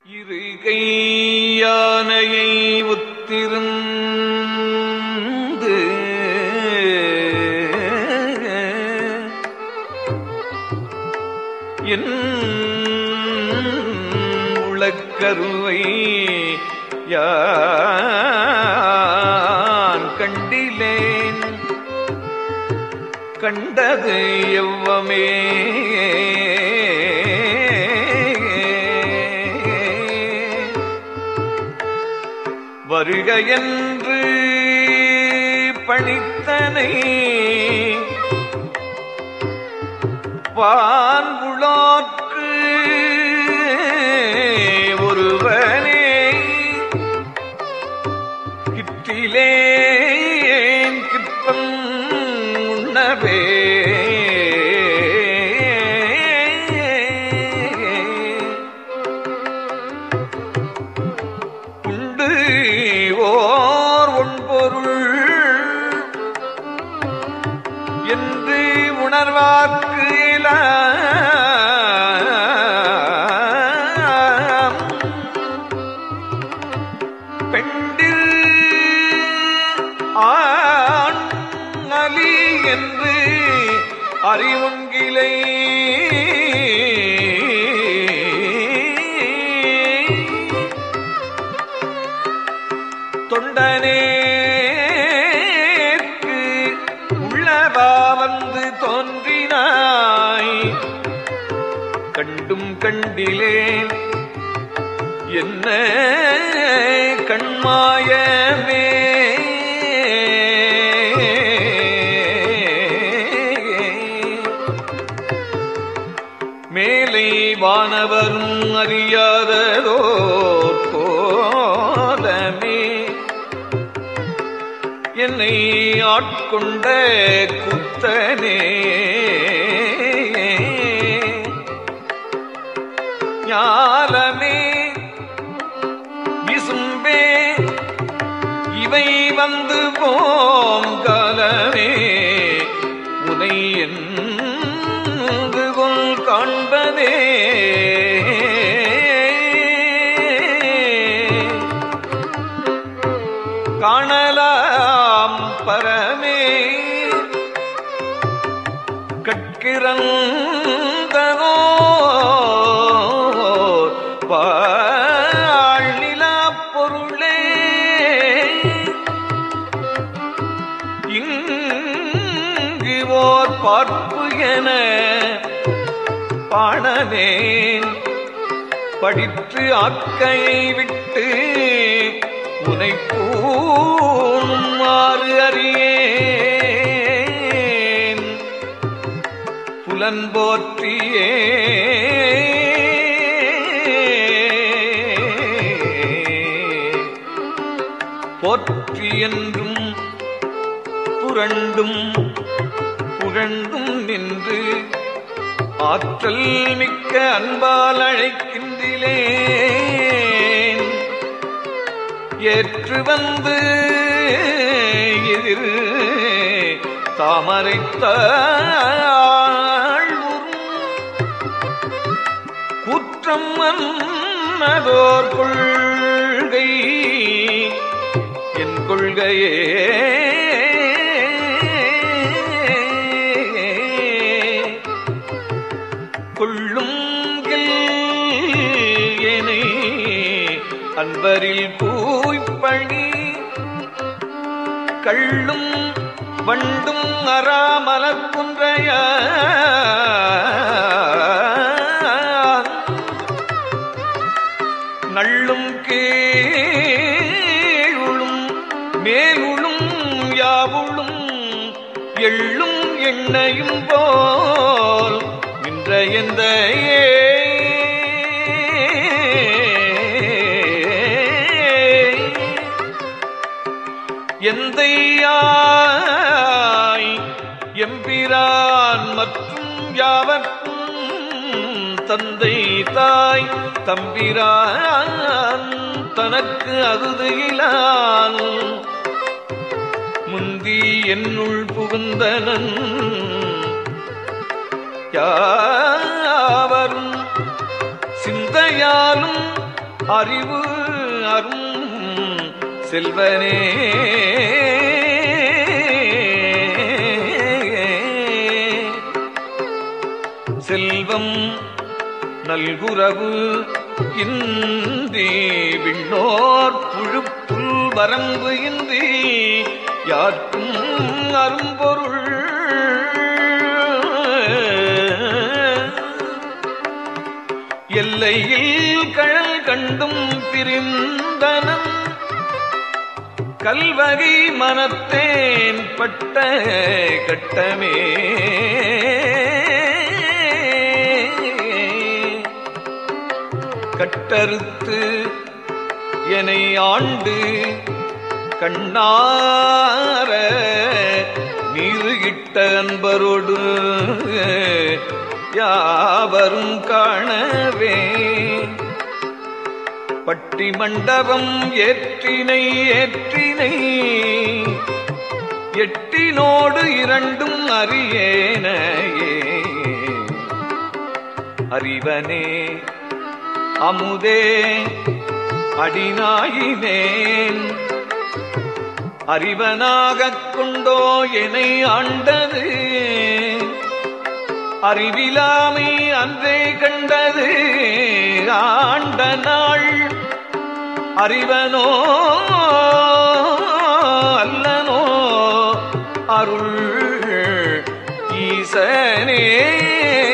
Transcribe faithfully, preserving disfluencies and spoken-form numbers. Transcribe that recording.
இருகை யானையை ஒத்திருந்து என் உளக்கருவை யான் கண்டிலேன் கண்டது எவ்வமே வருக என்று பணித்தனை வான்புளார்க்கு ஒருவனே கிட்டிலேன் கிப்பம் உண்ணவே ஓர் ஒன்பொருள் என்று உணர்வார்க்கு பெண்டில் ஆண் அலி என்று அறிவுங்கிலை தொண்டனேற்கு உள்ளவா வந்து தோன்றினாய் கண்டும் கண்டிலேன் என்ன கண்மாயமே மேலை வானவரும் அறியாததோர் கோலமே என்னை ஆட்கொண்ட குத்தனே ஞாலமே விசும்பே இவை வந்து போம் காலமே உனை என்று கொள் காண்பதே காணலாம் பரமே கட்கிறந்தனோ வாழ்நிலா பொருளே இங்கு ஓர் பார்ப்பு என பாணனேன் படித்து ஆக்கையை விட்டு உனை பூமாறு அறியேன் புலன் போற்றியே போற்றி என்றும் புரண்டும் புகழ்ந்தும் நின்று ஆற்றல் மிக்க அன்பால் அழைக்கின்றேன் ஏற்று வந்து எதிர் தாமரைத்தாழ்வுறும் குற்றம் அன்னதோர் கொள்கை என் கொள்கையே கொள்ளும் ஏனை அன்பரில் பூய்ப்பணி கள்ளும் வண்டும் அறாமலர் குன்றைய நள்ளும் கீழும் மேலுளும் யாவுளும் எள்ளும் எண்ணையும் போல் நின்ற எந்த எந்தையாய் எம்பிரான் மற்றும் யாவர்க்கும் தந்தை தாய் தம்பிரான் தனக்கு அகுதியிலான் முந்தி என்னுள் புகுந்தனன் யாவரும் சிந்தையாலும் அறிவு அரும் செல்வனே செல்வம் நல்குரவு இன்றி விண்ணோர் புழுப்புல் வரம்பு இன்றி யார்க்கும் அரும்பொருள் எல்லையில் கழல் கண்டும் பிரிந்தனம் கல்வகை மனத்தேன் பட்ட கட்டமே கட்டறுத்து என்னை ஆண்டு கண்ணார நீருகிட்ட அன்பரோடு யாவரும் காணவே பட்டி மண்டபம் ஏற்றினை ஏற்றினை எட்டினோடு இரண்டும் அறியேனையே அறிவனே அமுதே அடிநாயினேன் அறிவனாகக் கொண்டோ என்னை ஆண்டது அறிவிலாமை அன்றே கண்டது ஆண்ட நாள் அறிவனோ அல்லனோ அருள் ஈசனே